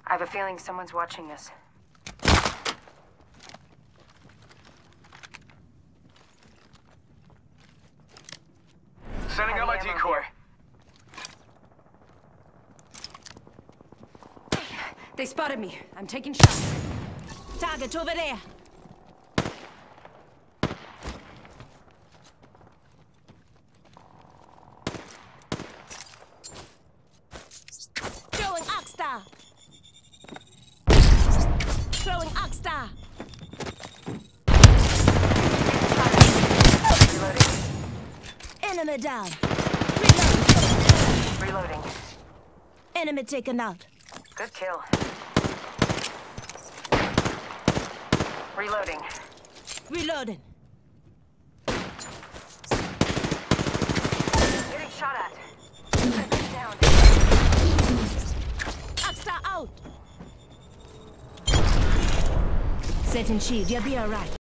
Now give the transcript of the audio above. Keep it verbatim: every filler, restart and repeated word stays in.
I have a feeling someone's watching us. Setting out my decoy. They spotted me. I'm taking shots. Target over there. Throwing Oxstar. Throwing Oxstar. Reloading. Enemy down. Reloading. Reloading. Enemy taken out. Good kill. Reloading. Reloading. Getting shot at. Down. Oxstar out. Setting shield. You'll be alright.